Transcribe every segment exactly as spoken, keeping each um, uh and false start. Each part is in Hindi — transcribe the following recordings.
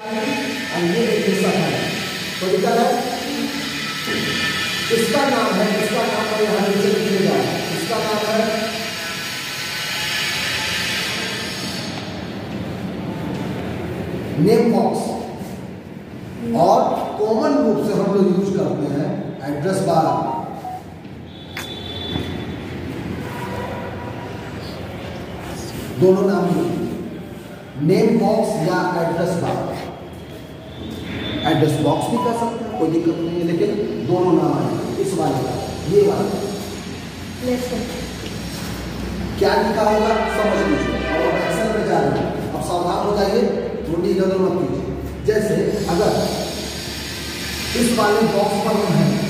ये एक हिस्सा है तो दिक्कत है। इसका नाम है, इसका नाम है यहाँ नीचे लिखिएगा, इसका नाम है नेम बॉक्स। और कॉमन रूप से हम लोग यूज करते हैं एड्रेस बार। दोनों नाम नेम बॉक्स या एड्रेस बार। एड्रेस बॉक्स भी कर सकते हैं, कोई दिक्कत नहीं है, लेकिन दोनों नाम है इस वाले का, ये वाला क्या लिखा होगा समझ लीजिए। और एक्सेल में जा रहे हैं, अब सावधान हो जाइए, थोड़ी गड़बड़ मत कीजिए। जैसे अगर इस वाले बॉक्स पर हम हैं,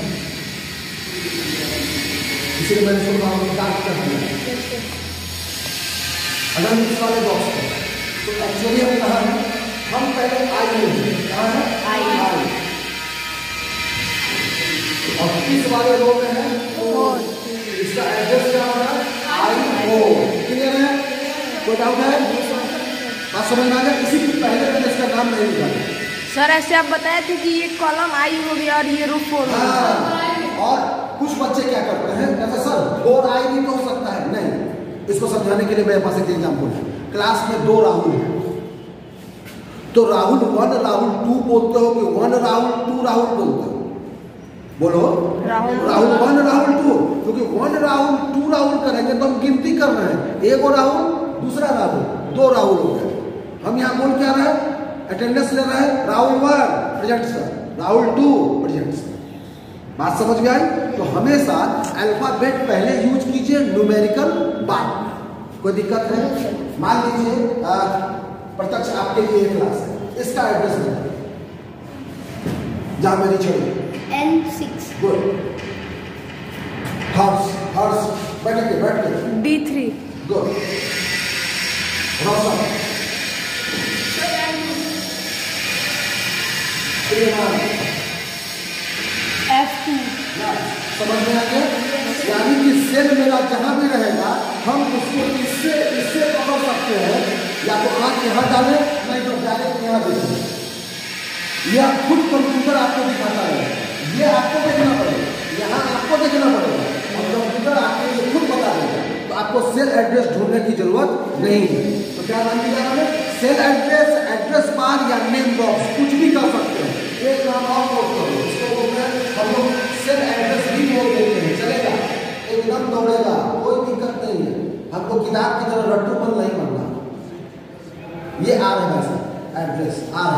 इसलिए मैंने इसको नाम काट कर दिया। अगर इस वाले बॉक्स पर तो एक्चुअली हम कहाँ है, हम पहले आई में कहाँ है, आई आई और इस वाले रो में है ओ। इसका एड्रेस क्या होगा, आई ओ। क्लियर है, कोई डाउट है, बात समझ में आ गया। इसी पहले मैंने इसका नाम नहीं लिखा सर। ऐसे आप बताए थे कि ये कॉलम आई हो गया और ये रो फोर हो गया। और कुछ बच्चे क्या करते हैं, कहते सर फोर आई भी तो हो सकता है। नहीं, इसको समझाने के लिए मेरे पास एक एग्जाम्पल है। क्लास में दो राहुल हैं, तो राहुल वन राहुल टू बोलते हो कि वन राहुल टू राहुल बोलते हो? बोलो राहुल राहुल वन राहुल टू, क्योंकि वन राहुल टू राहुल करेंगे तो हम गिनती कर रहे हैं, एक और राहुल दूसरा राहुल, दो राहुल हो गए। हम यहाँ बोल क्या रहे हैं, अटेंडेंस ले रहे हैं, Rahul one present sir, Rahul two present sir. बात समझ में आई? तो हमेशा अल्फाबेट पहले यूज कीजिए, न्यूमेरिकल बाद में। कोई दिक्कत है? मान लीजिए प्रत्यक्ष आपके लिए क्लास है, इसका एड्रेस है जहां मेरी छोड़ी N six good Harsh Harsh बैठ के बैठ के D three good Roshan F two. समझ में आ गया? यानी कि सेल मेरा जहां भी रहेगा हम उसको इससे इससे पकड़ सकते हैं, या तो आंख यहाँ डाले, नहीं तो डायरेक्ट यहाँ देखें। यह खुद कंप्यूटर आपको दिखाता है, ये आपको देखना पड़ेगा, यहाँ आपको देखना पड़ेगा और कंप्यूटर आपको ये खुद बता देगा। तो आपको सेल एड्रेस ढूंढने की जरूरत नहीं है। तो क्या नाम दिया हमने, सेल एड्रेस, एड्रेस बार या नेम बॉक्स, कुछ भी कर सकते हैं। एक नाम और नोट करो, इसको बोलते हैं हम लोग सेल एड्रेस भी बोल देते हैं, चलेगा, एकदम दौड़ेगा, कोई दिक्कत नहीं है। हमको किताब की तरह रट्टूपन नहीं बनना। ये आ रहा है एड्रेस आ रहा है।